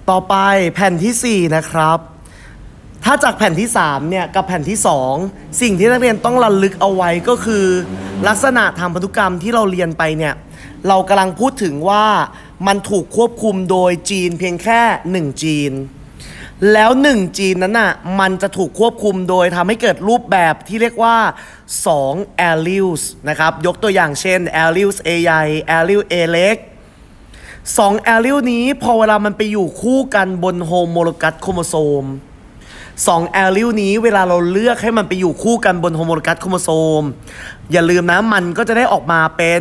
ต่อไปแผ่นที่4นะครับถ้าจากแผ่นที่3เนี่ยกับแผ่นที่2สิ่งที่นักเรียนต้องระลึกเอาไว้ก็คือลักษณะทางพันธุกรรมที่เราเรียนไปเนี่ยเรากำลังพูดถึงว่ามันถูกควบคุมโดยจีนเพียงแค่1จีนแล้ว1จีนนั้นน่ะมันจะถูกควบคุมโดยทำให้เกิดรูปแบบที่เรียกว่า2 alleles นะครับยกตัวอย่างเช่น alleles A ใหญ่ allele A เล็ก2 allele นี้พอเวลามันไปอยู่คู่กันบนโฮโมโลกัสโครโมโซม2 allele นี้เวลาเราเลือกให้มันไปอยู่คู่กันบนโฮโมโลกัสโครโมโซมอย่าลืมนะมันก็จะได้ออกมาเป็น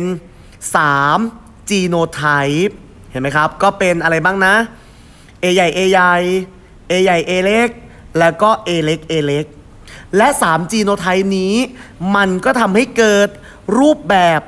3 genotype เห็นไหมครับก็เป็นอะไรบ้างนะ A ใหญ่ A ใหญ่ A ใหญ่ A เล็กแล้วก็ A เล็ก A เล็กและ3 genotype นี้มันก็ทำให้เกิดรูปแบบ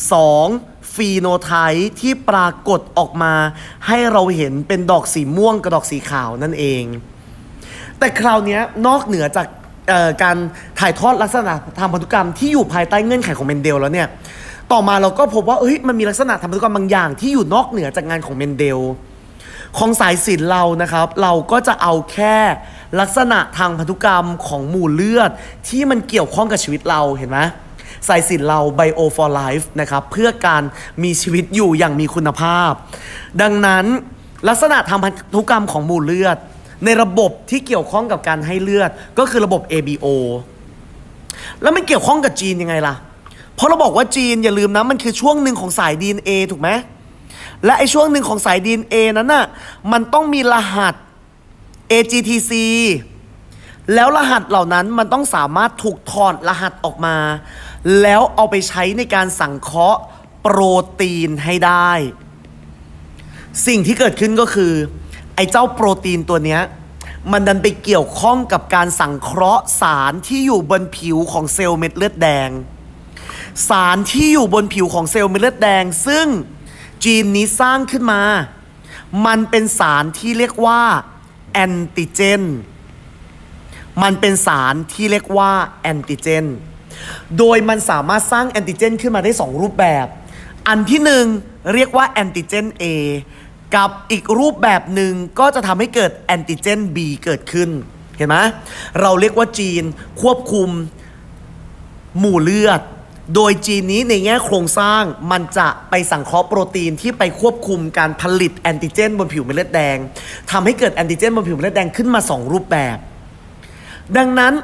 2 phenotype ที่ปรากฏออกมาให้เราเห็นเป็นดอกสีม่วงกับดอกสีขาวนั่นเองแต่คราวนี้นอกเหนือจากการถ่ายทอดลักษณะทางพันธุกรรมที่อยู่ภายใต้เงื่อนไขของเมนเดลแล้วเนี่ยต่อมาเราก็พบว่ามันมีลักษณะทางพันธุกรรมบางอย่างที่อยู่นอกเหนือจากงานของเมนเดลของสายศิลป์เรานะครับเราก็จะเอาแค่ลักษณะทางพันธุกรรมของหมู่เลือดที่มันเกี่ยวข้องกับชีวิตเราเห็นไหมสายศิลป์เรา Bio for Life นะครับเพื่อการมีชีวิตอยู่อย่างมีคุณภาพดังนั้นลักษณะทางพันธุกรรมของหมู่เลือดในระบบที่เกี่ยวข้องกับการให้เลือดก็คือระบบ ABO แล้วมันเกี่ยวข้องกับจีนยังไงล่ะเพราะเราบอกว่าจีนอย่าลืมนะมันคือช่วงหนึ่งของสาย DNA ถูกไหมและไอ้ช่วงหนึ่งของสาย DNA นั้นน่ะมันต้องมีรหัส AGTC แล้วรหัสเหล่านั้นมันต้องสามารถถูกถอดรหัสออกมาแล้วเอาไปใช้ในการสังเคราะห์โปรตีนให้ได้สิ่งที่เกิดขึ้นก็คือไอ้เจ้าโปรตีนตัวเนี้ยมันดันไปเกี่ยวข้องกับการสังเคราะห์สารที่อยู่บนผิวของเซลล์เม็ดเลือดแดงสารที่อยู่บนผิวของเซลล์เม็ดเลือดแดงซึ่งจีนนี้สร้างขึ้นมามันเป็นสารที่เรียกว่าแอนติเจนมันเป็นสารที่เรียกว่าแอนติเจนโดยมันสามารถสร้างแอนติเจนขึ้นมาได้2รูปแบบอันที่1เรียกว่าแอนติเจน A กับอีกรูปแบบหนึ่งก็จะทำให้เกิดแอนติเจน B เกิดขึ้นเห็นไหมเราเรียกว่าจีนควบคุมหมู่เลือดโดยจีนนี้ในแง่โครงสร้างมันจะไปสังเคราะห์โปรตีนที่ไปควบคุมการผลิตแอนติเจนบนผิวเม็ดเลือดแดงทำให้เกิดแอนติเจนบนผิวเม็ดเลือดแดงขึ้นมา2รูปแบบดังนั้น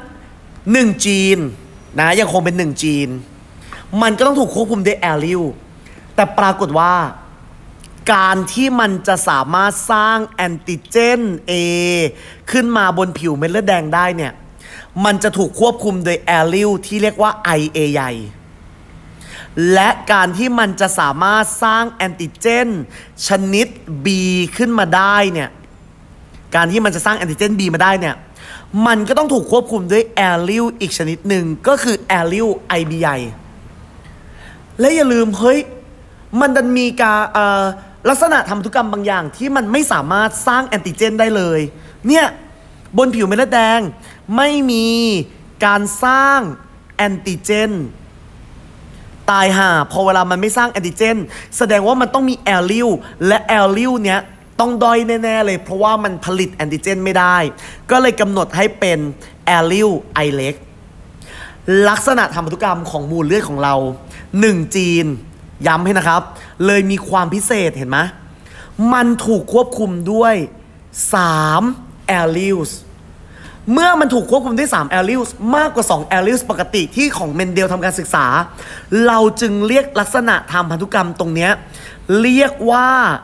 1จีนนะยังคงเป็น1จีนมันก็ต้องถูกควบคุมด้วยแอลลิลแต่ปรากฏว่าการที่มันจะสามารถสร้างแอนติเจน A ขึ้นมาบนผิวเม็ดเลือดแดงได้เนี่ยมันจะถูกควบคุมโดยแอลลิลที่เรียกว่า IA ใหญ่และการที่มันจะสามารถสร้างแอนติเจนชนิด B ขึ้นมาได้เนี่ยการที่มันจะสร้างแอนติเจน B มาได้เนี่ยมันก็ต้องถูกควบคุมด้วยแอลลิลอีกชนิดหนึ่งก็คือแอลลิล IB ใหญ่และอย่าลืมมันดันมีลักษณะทางพันธุกรรมบางอย่างที่มันไม่สามารถสร้างแอนติเจนได้เลยเนี่ยบนผิวเม็ดเลือดแดงไม่มีการสร้างแอนติเจนตายห่าพอเวลามันไม่สร้างแอนติเจนแสดงว่ามันต้องมีแอลลิลและแอลลิลเนี้ยต้องด้อยแน่ๆเลยเพราะว่ามันผลิตแอนติเจนไม่ได้ก็เลยกำหนดให้เป็นแอลลิล I เล็กลักษณะทางพันธุกรรมของหมู่เลือดของเรา1จีนย้ำให้นะครับเลยมีความพิเศษเห็นไหมมันถูกควบคุมด้วย3 alleles เมื่อมันถูกควบคุมด้วย3 alleles มากกว่า2 alleles ปกติที่ของเมนเดลทำการศึกษาเราจึงเรียกลักษณะทางพันธุกรรมตรงนี้เรียกว่า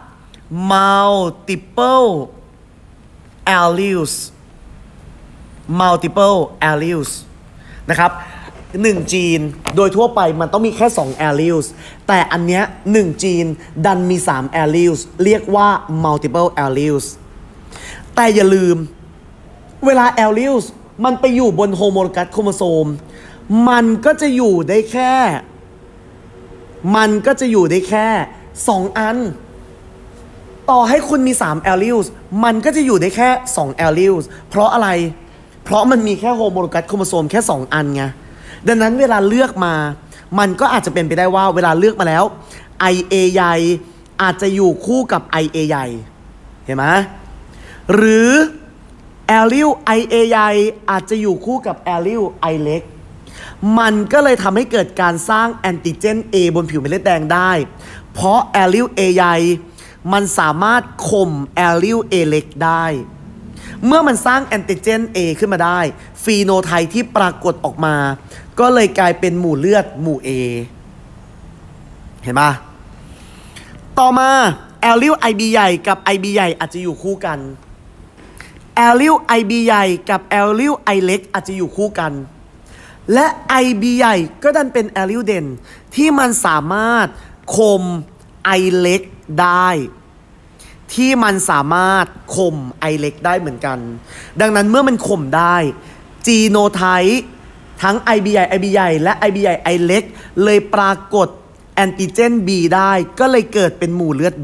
multiple alleles multiple alleles นะครับ1จีนโดยทั่วไปมันต้องมีแค่2 alleles แต่อันเนี้ย1จีนดันมี3 alleles เรียกว่า multiple alleles แต่อย่าลืมเวลา alleles มันไปอยู่บนโฮโมโลกัสโครโมโซมมันก็จะอยู่ได้แค่2อันต่อให้คุณมี3 alleles มันก็จะอยู่ได้แค่2 alleles เพราะอะไรเพราะมันมีแค่โฮโมโลกัสโครโมโซมแค่2อันไงดังนั้นเวลาเลือกมามันก็อาจจะเป็นไปได้ว่าเวลาเลือกมาแล้ว IA ใหญ่อาจจะอยู่คู่กับ IA ใหญ่เห็นไหมหรือแอลลิล IA ใหญ่อาจจะอยู่คู่กับแอลลิล I เล็กมันก็เลยทำให้เกิดการสร้างแอนติเจน A บนผิวเม็ดเลือดแดงได้เพราะแอลลิล A ใหญ่มันสามารถข่มแอลลิล A เล็กได้เมื่อมันสร้างแอนติเจน A ขึ้นมาได้ฟีโนไทป์ที่ปรากฏออกมาก็เลยกลายเป็นหมู่เลือดหมู่ A เห็นปะต่อมาแอลลิล IB ใหญ่กับ IB ใหญ่อาจจะอยู่คู่กันแอลลิล IB ใหญ่กับแอลลิล I เล็กอาจจะอยู่คู่กันและ IB ใหญ่ก็ดันเป็นแอลลิลเด่นที่มันสามารถข่ม I เล็กได้ที่มันสามารถข่ม I เล็กได้เหมือนกันดังนั้นเมื่อมันข่มได้จีโนไทป์ทั้ง IB ใหญ่ IB ใหญ่และ IB ใหญ่ I เล็กเลยปรากฏแอนติเจน B ได้ก็เลยเกิดเป็นหมู่เลือด B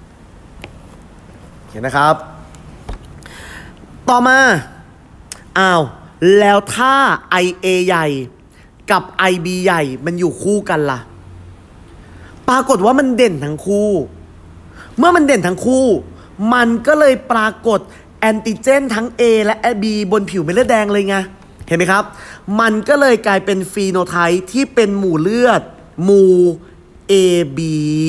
เห็นนะครับต่อมาแล้วถ้า IA ใหญ่กับ IB ใหญ่มันอยู่คู่กันล่ะปรากฏว่ามันเด่นทั้งคู่เมื่อมันเด่นทั้งคู่มันก็เลยปรากฏแอนติเจนทั้ง A และ B บนผิวเม็ดเลือดแดงเลยไงเห็นไหมครับมันก็เลยกลายเป็นฟีโนไทป์ที่เป็นหมู่เลือดหมู่ AB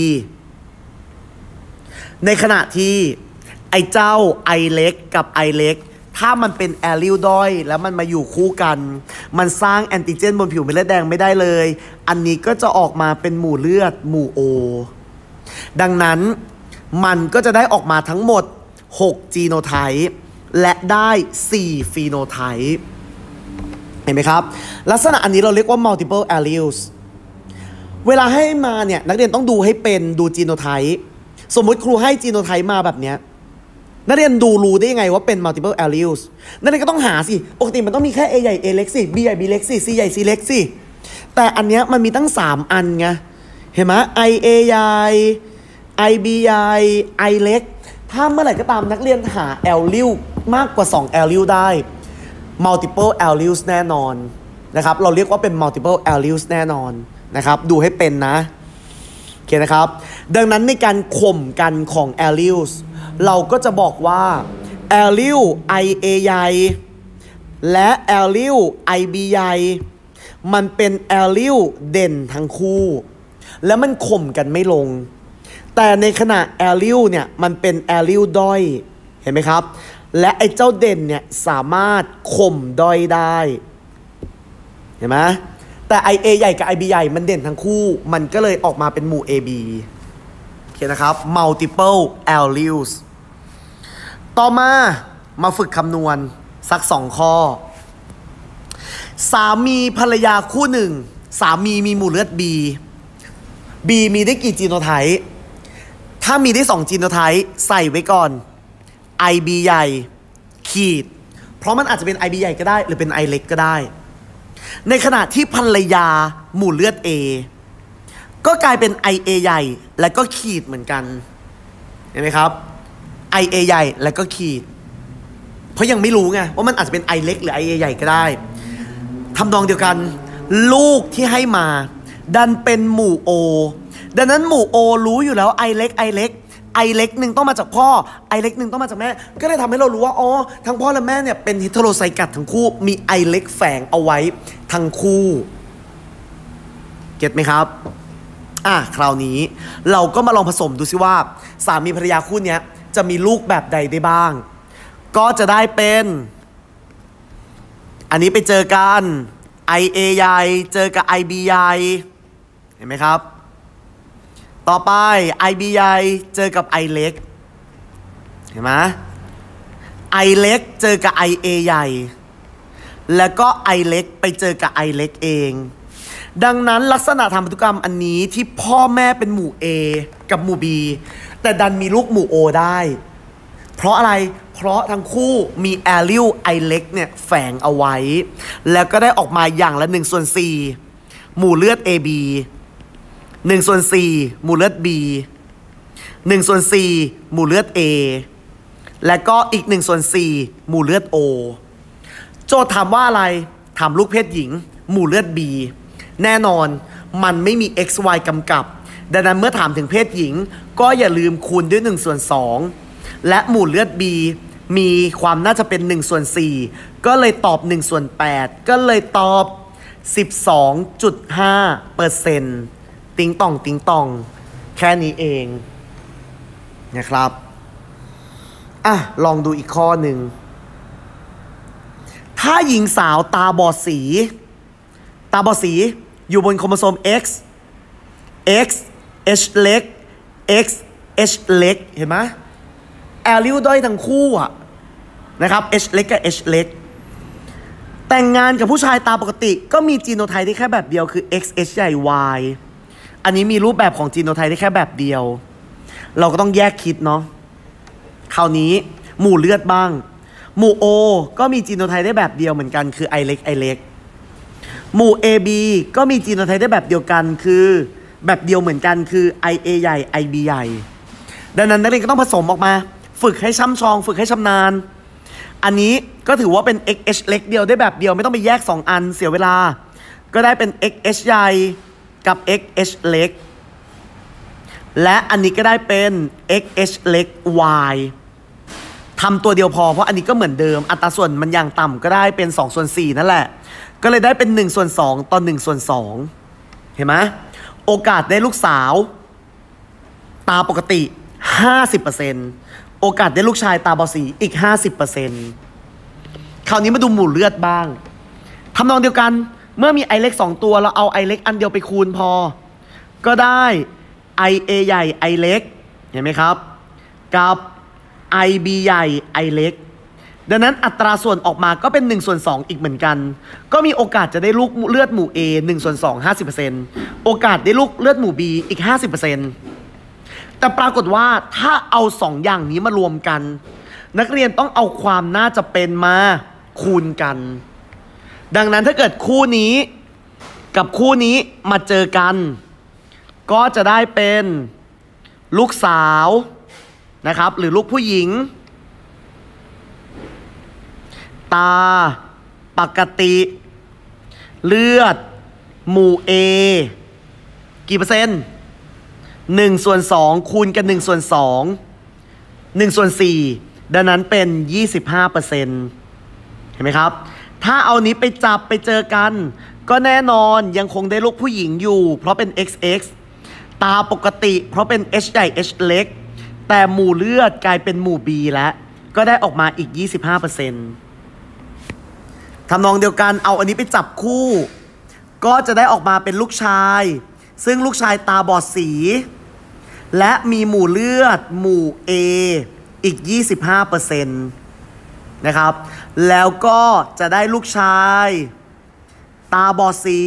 ในขณะที่ไอ้เจ้า I เล็กกับ I เล็กถ้ามันเป็นแอลลิลด้อยแล้วมันมาอยู่คู่กันมันสร้างแอนติเจนบนผิวเม็ดเลือดแดงไม่ได้เลยอันนี้ก็จะออกมาเป็นหมู่เลือดหมู่ O ดังนั้นมันก็จะได้ออกมาทั้งหมด6จีโนไทป์และได้4ฟีโนไทป์เห็นไหมครับลักษณะอันนี้เราเรียกว่า multiple alleles เวลาให้มาเนี่ยนักเรียนต้องดูให้เป็นดูจีโนไทป์สมมุติครูให้จีโนไทป์มาแบบเนี้ยนักเรียนรู้ได้ยังไงว่าเป็น multiple alleles นักเรียนก็ต้องหาสิปกติมันต้องมีแค่ A ใหญ่ A เล็กสิ B ใหญ่ B เล็กสิ C ใหญ่ C เล็กสิแต่อันเนี้ยมันมีตั้ง3อันไงเห็นไหม IA ใหญ่ IB ใหญ่ I เล็กถ้าเมื่อไหร่ก็ตามนักเรียนหา allele มากกว่า2 allele ได้ multiple alleles แน่นอนนะครับเราเรียกว่าเป็น multiple alleles แน่นอนนะครับดูให้เป็นนะโอเคนะครับดังนั้นในการข่มกันของ alleles เราก็จะบอกว่า allele IA ใหญ่และ allele IB ใหญ่มันเป็น allele เด่นทั้งคู่แล้วมันข่มกันไม่ลงแต่ในขณะ allele เนี่ยมันเป็น allele ด้อยเห็นไหมครับและไอ้เจ้าเด่นเนี่ยสามารถข่มด้อยได้เห็นไหมแต่ IA ใหญ่กับ IB ใหญ่มันเด่นทั้งคู่มันก็เลยออกมาเป็นหมู่ AB โอเคนะครับ multiple alleles ต่อมาฝึกคำนวณสัก2ข้อสามีภรรยาคู่หนึ่งสามีมีหมู่เลือด B มีได้กี่จีโนไทป์ถ้ามีได้2จีโนไทป์ใส่ไว้ก่อน IB ใหญ่ขีดเพราะมันอาจจะเป็น IB ใหญ่ก็ได้หรือเป็น I เล็กก็ได้ในขณะที่ภรรยาหมู่เลือด A ก็กลายเป็น IA ใหญ่และก็ขีดเหมือนกันเห็นไหมครับ IA ใหญ่และก็ขีดเพราะยังไม่รู้ไงว่ามันอาจจะเป็น I เล็กหรือ IA ใหญ่ก็ได้ทำนองเดียวกันลูกที่ให้มาดันเป็นหมู่ O ดังนั้นหมู่ O รู้อยู่แล้ว I เล็ก I เล็ก I เล็กหนึ่งต้องมาจากพ่อ I เล็กหนึ่งต้องมาจากแม่ก็เลยทำให้เรารู้ว่าอ๋อทั้งพ่อและแม่เนี่ยเป็นเฮทีโรไซกัสทั้งคู่มี I เล็กแฝงเอาไว้ทั้งคู่เก็ตไหมครับคราวนี้เราก็มาลองผสมดูซิว่าสามีภรรยาคู่นี้จะมีลูกแบบใดได้บ้างก็จะได้เป็นอันนี้ไปเจอกัน IA ใหญ่เจอกับ IB ใหญ่เห็นไหมครับต่อไป IB ใหญ่เจอกับ I เล็กเห็นไหม I เล็กเจอกับ IA ใหญ่แล้วก็ I เล็กไปเจอกับ I เล็กเองดังนั้นลักษณะทางพันธุกรรมอันนี้ที่พ่อแม่เป็นหมู่ A กับหมู่ B แต่ดันมีลูกหมู่ O ได้เพราะอะไรเพราะทั้งคู่มี allele I เล็กเนี่ยแฝงเอาไว้แล้วก็ได้ออกมาอย่างละ1/4หมู่เลือด AB 1/4หมู่เลือด B 1/4หมู่เลือด A และก็อีก1/4หมู่เลือด O โจทย์ถามว่าอะไรถามลูกเพศหญิงหมู่เลือด B แน่นอนมันไม่มี XY กำกับดังนั้นเมื่อถามถึงเพศหญิงก็อย่าลืมคูณด้วย1/2และหมู่เลือด B มีความน่าจะเป็น1/4ก็เลยตอบ1/8ก็เลยตอบ 12.5%ติ๊งต่องติ๊งต่องแค่นี้เองนะครับลองดูอีกข้อหนึ่งถ้าหญิงสาวตาบอดสีอยู่บนโครโมโซม X H เล็ก X H เล็กเห็นไหมแอลลิวด้อยทั้งคู่นะครับ H เล็กกับ H เล็กแต่งงานกับผู้ชายตาปกติก็มีจีโนไทป์ได้แค่แบบเดียวคือ X H ใหญ่ Y อันนี้มีรูปแบบของจีโนไทป์ได้แค่แบบเดียวเราก็ต้องแยกคิดเนาะคราวนี้หมู่เลือดบ้างหมู่ O ก็มีจีโนไทป์ได้แบบเดียวเหมือนกันคือ I เล็ก I เล็กหมู่ AB ก็มีจีโนไทป์ได้แบบเดียวกันคือแบบเดียวเหมือนกันคือ IA ใหญ่ IB ใหญ่ดังนั้นนักเรียนก็ต้องผสมออกมาฝึกให้ช่ำชองฝึกให้ชำนาญอันนี้ก็ถือว่าเป็น XH เล็กเดียวได้แบบเดียวไม่ต้องไปแยก2อันเสียเวลาก็ได้เป็น XH ใหญ่กับ XH เล็กและอันนี้ก็ได้เป็น XH เล็ก Y ทำตัวเดียวพอเพราะอันนี้ก็เหมือนเดิมอัตราส่วนมันอย่างต่ำก็ได้เป็น2/4นั่นแหละก็เลยได้เป็น1/2ต่อ1/2เห็นไหมโอกาสได้ลูกสาวตาปกติ 50%โอกาสได้ลูกชายตาบอดสีอีก 50%คราวนี้มาดูหมู่เลือดบ้างทำนองเดียวกันเมื่อมี I เล็ก2ตัวเราเอา I เล็กอันเดียวไปคูณพอก็ได้ IA ใหญ่ I เล็กเห็นไหมครับกับ IB ใหญ่ I เล็กดังนั้นอัตราส่วนออกมาก็เป็น1/2อีกเหมือนกันก็มีโอกาสจะได้ลูกเลือดหมู่ A 1/2 50%โอกาสได้ลูกเลือดหมู่ B อีก 50%แต่ปรากฏว่าถ้าเอา2อย่างนี้มารวมกันนักเรียนต้องเอาความน่าจะเป็นมาคูณกันดังนั้นถ้าเกิดคู่นี้กับคู่นี้มาเจอกันก็จะได้เป็นลูกสาวนะครับหรือลูกผู้หญิงตาปกติเลือดหมู่ A กี่เปอร์เซ็นต์1/2คูณกัน1/2 1/4ดังนั้นเป็น 25% เห็นไหมครับถ้าเอานี้ไปจับไปเจอกันก็แน่นอนยังคงได้ลูกผู้หญิงอยู่เพราะเป็น XX ตาปกติเพราะเป็น H ใหญ่ H เล็กแต่หมู่เลือดกลายเป็นหมู่ B แล้วก็ได้ออกมาอีก 25%ทำนองเดียวกันเอาอันนี้ไปจับคู่ก็จะได้ออกมาเป็นลูกชายซึ่งลูกชายตาบอดสีและมีหมู่เลือดหมู่ A อีก 25% นะครับแล้วก็จะได้ลูกชายตาบอดสี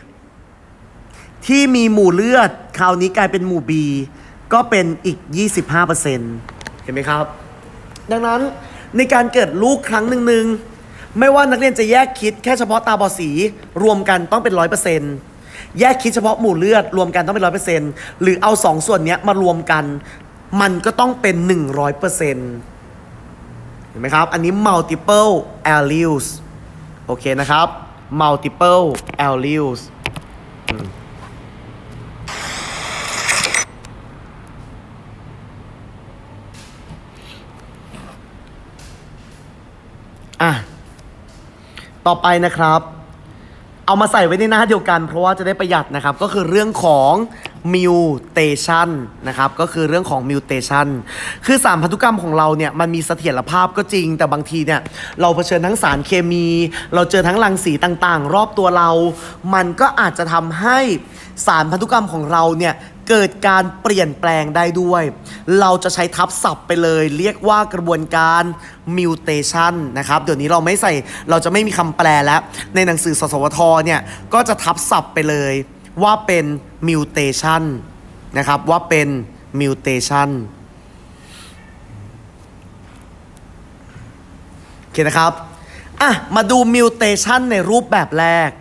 ที่มีหมู่เลือดคราวนี้กลายเป็นหมู่ B ก็เป็นอีก 25% เห็นไหมครับดังนั้นในการเกิดลูกครั้งหนึ่งไม่ว่านักเรียนจะแยกคิดแค่เฉพาะตาบอดสีรวมกันต้องเป็น 100%แยกคิดเฉพาะหมู่เลือดรวมกันต้องเป็น 100% หรือเอา2ส่วนนี้มารวมกันมันก็ต้องเป็น 100%เห็นไหมครับอันนี้ multiple alleles โอเคนะครับ multiple alleles ต่อไปนะครับเอามาใส่ไว้ในหน้าเดียวกันเพราะว่าจะได้ประหยัดนะครับก็คือเรื่องของ mutation นะครับก็คือเรื่องของ mutation คือสารพันธุกรรมของเราเนี่ยมันมีเสถียรภาพก็จริงแต่บางทีเนี่ยเราเผชิญทั้งสารเคมีเราเจอทั้งรังสีต่างๆรอบตัวเรามันก็อาจจะทำให้สารพันธุกรรมของเราเนี่ยเกิดการเปลี่ยนแปลงได้ด้วยเราจะใช้ทับศัพท์ไปเลยเรียกว่ากระบวนการ mutation นะครับเดี๋ยวนี้เราจะไม่มีคำแปลแล้วในหนังสือสสวทเนี่ยก็จะทับศัพท์ไปเลยว่าเป็น mutation นะครับว่าเป็น mutation โอเคนะครับมาดู mutation ในรูปแบบแรก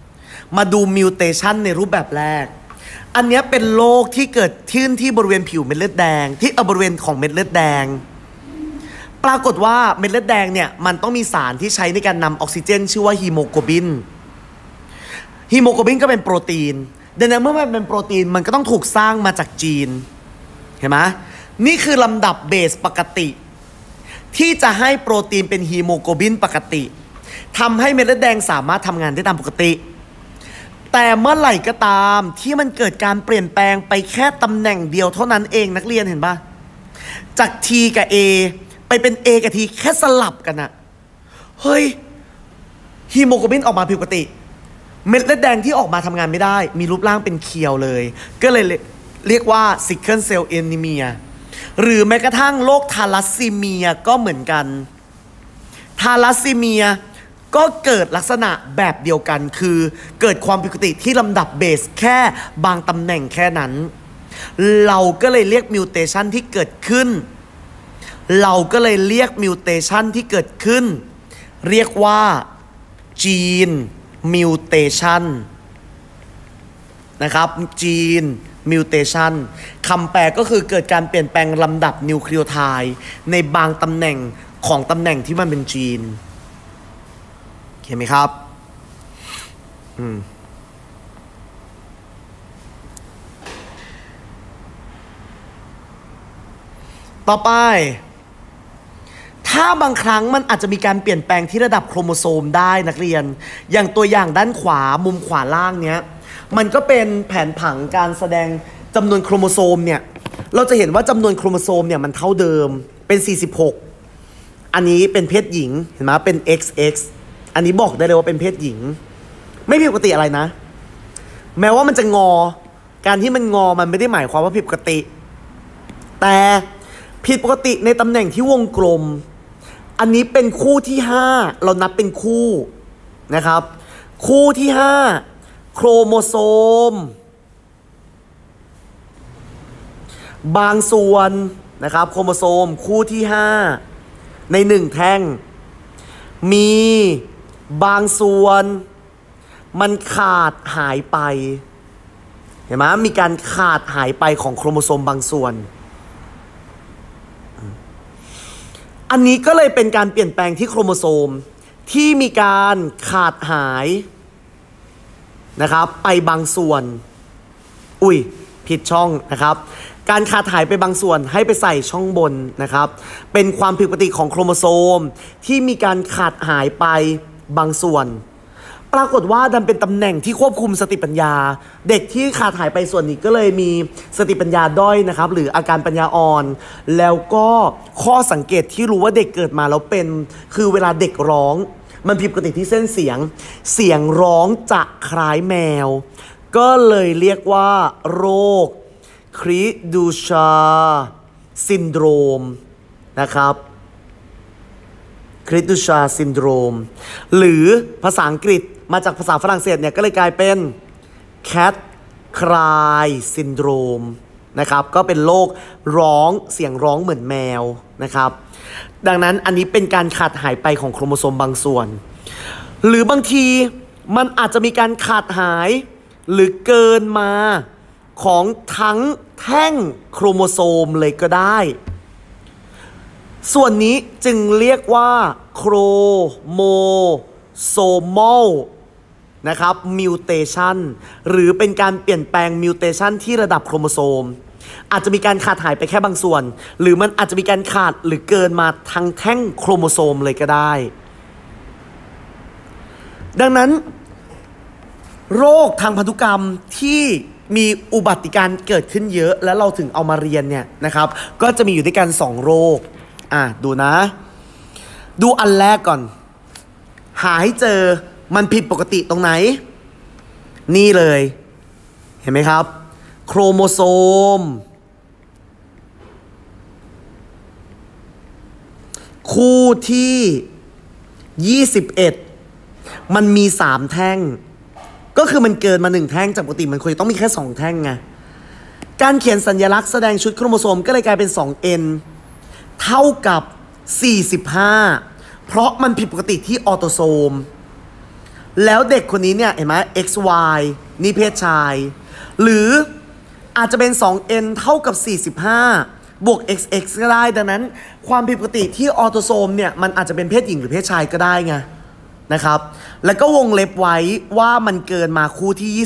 อันนี้เป็นโรคที่เกิดขึ้นที่บริเวณผิวเม็ดเลือดแดงที่บริเวณของเม็ดเลือดแดงปรากฏว่าเม็ดเลือดแดงเนี่ยมันต้องมีสารที่ใช้ในการนำออกซิเจนชื่อว่าฮีโมโกลบินก็เป็นโปรตีนดังนั้นเมื่อมันเป็นโปรตีนมันก็ต้องถูกสร้างมาจากจีนเห็นไหมนี่คือลำดับเบสปกติที่จะให้โปรตีนเป็นฮีโมโกลบินปกติทำให้เม็ดเลือดแดงสามารถทำงานได้ตามปกติแต่เมื่อไหร่ก็ตามที่มันเกิดการเปลี่ยนแปลงไปแค่ตำแหน่งเดียวเท่านั้นเองนักเรียนเห็นปะจาก T กับ A ไปเป็น A กับ T แค่สลับกันอะเฮ้ยฮีโมโกลบินออกมาผิดปกติเม็ดเลือดแดงที่ออกมาทำงานไม่ได้มีรูปร่างเป็นเคียวเลยก็เลยเรียกว่า sickle cell anemia หรือแม้กระทั่งโรคทาลัสซีเมียก็เหมือนกันทาลัสซีเมียก็เกิดลักษณะแบบเดียวกันคือเกิดความผิดปกติที่ลำดับเบสแค่บางตำแหน่งแค่นั้นเราก็เลยเรียกมิวเทชันที่เกิดขึ้นเรียกว่าจีนมิวเทชันนะครับจีนมิวเทชันคำแปลก็คือเกิดการเปลี่ยนแปลงลำดับนิวคลีโอไทด์ในบางตำแหน่งของตำแหน่งที่มันเป็นจีนเห็นไหมครับต่อไปถ้าบางครั้งมันอาจจะมีการเปลี่ยนแปลงที่ระดับโครโมโซมได้นักเรียนอย่างตัวอย่างด้านขวามุมขวาล่างเนี้ยมันก็เป็นแผนผังการแสดงจำนวนโครโมโซมเนี่ยเราจะเห็นว่าจำนวนโครโมโซมเนี่ยมันเท่าเดิมเป็น46อันนี้เป็นเพศหญิงเห็นไหมเป็น XX อันนี้บอกได้เลยว่าเป็นเพศหญิงไม่ผิดปกติอะไรนะแม้ว่ามันจะงอการที่มันงอมันไม่ได้หมายความว่าผิดปกติแต่ผิดปกติในตำแหน่งที่วงกลมอันนี้เป็นคู่ที่5เรานับเป็นคู่นะครับคู่ที่5โครโมโซมบางส่วนนะครับโครโมโซมคู่ที่5ใน1แท่งมีบางส่วนมันขาดหายไปเห็นไหมมีการขาดหายไปของโครโมโซมบางส่วนอันนี้ก็เลยเป็นการเปลี่ยนแปลงที่โครโมโซมที่มีการขาดหายนะครับไปบางส่วนผิดช่องนะครับการขาดหายไปบางส่วนให้ไปใส่ช่องบนนะครับเป็นความผิดปกติของโครโมโซมที่มีการขาดหายไปบางส่วนปรากฏว่าดันเป็นตำแหน่งที่ควบคุมสติปัญญาเด็กที่ขาดหายไปส่วนนี้ก็เลยมีสติปัญญาด้อยนะครับหรืออาการปัญญาอ่อนแล้วก็ข้อสังเกตที่รู้ว่าเด็กเกิดมาแล้วเป็นคือเวลาเด็กร้องมันผิดปกติที่เส้นเสียงร้องจะคล้ายแมวก็เลยเรียกว่าโรคคริดูชาซินโดรมนะครับคริดูชาซินโดรมหรือภาษาอังกฤษมาจากภาษาฝรั่งเศสเนี่ยก็เลยกลายเป็น cat cry syndrome นะครับก็เป็นโรคเสียงร้องเหมือนแมวนะครับดังนั้นอันนี้เป็นการขาดหายไปของโครโมโซมบางส่วนหรือบางทีมันอาจจะมีการขาดหายหรือเกินมาของทั้งแท่งโครโมโซมเลยก็ได้ส่วนนี้จึงเรียกว่าโครโมโซมอลนะครับมิวเทชันหรือเป็นการเปลี่ยนแปลงมิวเทชันที่ระดับโครโมโซมอาจจะมีการขาดหายไปแค่บางส่วนหรือมันอาจจะมีการขาดหรือเกินมาทั้งแท่งโครโมโซมเลยก็ได้ดังนั้นโรคทางพันธุกรรมที่มีอุบัติการเกิดขึ้นเยอะแล้วเราถึงเอามาเรียนเนี่ยนะครับก็จะมีอยู่ด้วยกัน2โรคดูนะดูอันแรกก่อนหาให้เจอมันผิดปกติตรงไหนนี่เลยเห็นไหมครับโครโมโซมคู่ที่21มันมี3แท่งก็คือมันเกินมา1แท่งจากปกติมันควรจะต้องมีแค่2แท่งไงการเขียนสัญลักษณ์แสดงชุดโครโมโซมก็เลยกลายเป็น 2n เท่ากับ45เพราะมันผิดปกติที่ออโตโซมแล้วเด็กคนนี้เนี่ยเห็นไหม XY นี่เพศชายหรืออาจจะเป็น 2n เท่ากับ45บวก XX ก็ได้ดังนั้นความผิดปกติที่ออโตโซมเนี่ยมันอาจจะเป็นเพศหญิงหรือเพศชายก็ได้ไงนะครับแล้วก็วงเล็บไว้ว่ามันเกินมาคู่ที่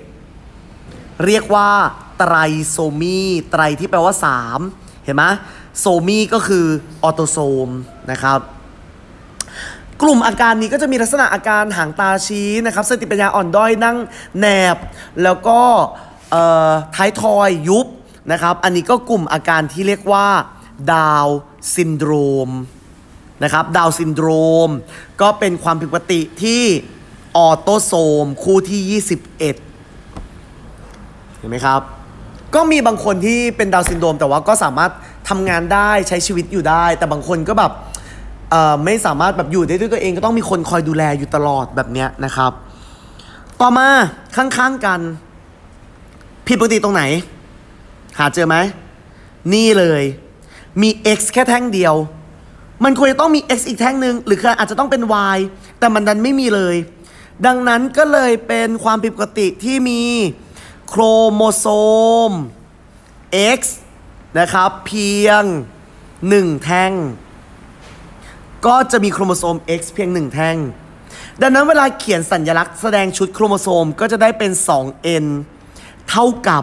21เรียกว่าไตรโซมีไตรที่แปลว่า3เห็นไหมโซมีก็คือออโตโซมนะครับกลุ่มอาการนี้ก็จะมีลักษณะอาการหางตาชี้นะครับสติปัญญาอ่อนด้อยนั่งแนบแล้วก็ท้ายทอยยุบนะครับอันนี้ก็กลุ่มอาการที่เรียกว่าดาวซินโดรมนะครับดาวซินโดรมก็เป็นความผิดปกติที่ออโตโซมคู่ที่ 21 เห็นไหมครับก็มีบางคนที่เป็นดาวซินโดรมแต่ว่าก็สามารถทำงานได้ใช้ชีวิตอยู่ได้แต่บางคนก็แบบไม่สามารถแบบอยู่ได้ด้วยตัวเองก็ต้องมีคนคอยดูแลอยู่ตลอดแบบเนี้ยนะครับต่อมาข้างๆกันผิดปกติตรงไหนหาเจอไหมนี่เลยมี x แค่แท่งเดียวมันควรจะต้องมี x อีกแท่งหนึ่งหรืออาจจะต้องเป็น y แต่มันดันไม่มีเลยดังนั้นก็เลยเป็นความผิดปกติที่มีโครโมโซม x นะครับเพียง1แท่งก็จะมีโครโมโซม x เพียง1แท่งดังนั้นเวลาเขียนสัญลักษณ์แสดงชุดโครโมโซมก็จะได้เป็น 2n เท่ากับ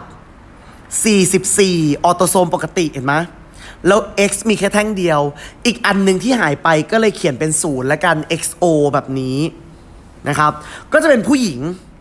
44ออโตโซมปกติเห็นไหมแล้ว x มีแค่แท่งเดียวอีกอันหนึ่งที่หายไปก็เลยเขียนเป็น0และกัน xo แบบนี้นะครับก็จะเป็นผู้หญิง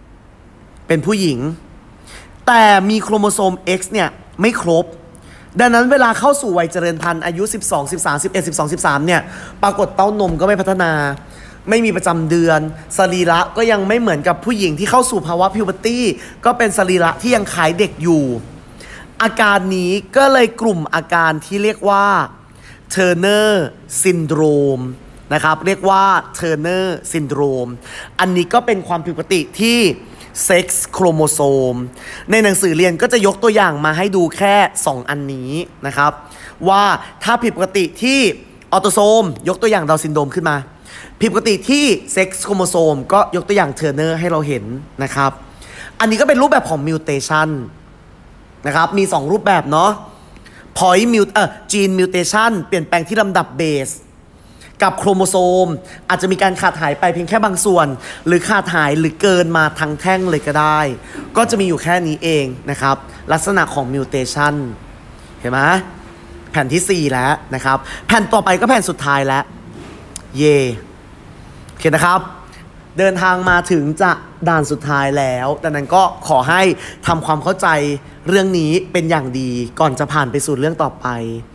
แต่มีโครโมโซม x เนี่ยไม่ครบดังนั้นเวลาเข้าสู่วัยเจริญพันธุ์อายุ12 13 11 12 13เนี่ยปรากฏเต้านมก็ไม่พัฒนาไม่มีประจำเดือนสรีระก็ยังไม่เหมือนกับผู้หญิงที่เข้าสู่ภาวะพิวเบอร์ตี้ก็เป็นสรีระที่ยังคล้ายเด็กอยู่อาการนี้ก็เลยกลุ่มอาการที่เรียกว่า Turner Syndrome นะครับเรียกว่า Turner Syndrome อันนี้ก็เป็นความผิดปกติที่เซ็กซ์โครโมโซมในหนังสือเรียนก็จะยกตัวอย่างมาให้ดูแค่2อันนี้นะครับว่าถ้าผิดปกติที่ออโตโซมยกตัวอย่างดาวน์ซินโดรมขึ้นมาผิดปกติที่เซ็กซ์โครโมโซมก็ยกตัวอย่างเทอร์เนอร์ให้เราเห็นนะครับอันนี้ก็เป็นรูปแบบของมิวเทชันนะครับมี2รูปแบบเนาะ point gene mutation เปลี่ยนแปลงที่ลำดับเบสกับโครโมโซมอาจจะมีการขาดหายไปเพียงแค่บางส่วนหรือขาดหายหรือเกินมาทั้งแท่งเลยก็ได้ก็จะมีอยู่แค่นี้เองนะครับลักษณะของมิวเทชันเห็นไหมแผ่นที่4แล้วนะครับแผ่นต่อไปก็แผ่นสุดท้ายแล้วเย่โอเคนะครับเดินทางมาถึงจะด่านสุดท้ายแล้วดังนั้นก็ขอให้ทำความเข้าใจเรื่องนี้เป็นอย่างดีก่อนจะผ่านไปสู่เรื่องต่อไป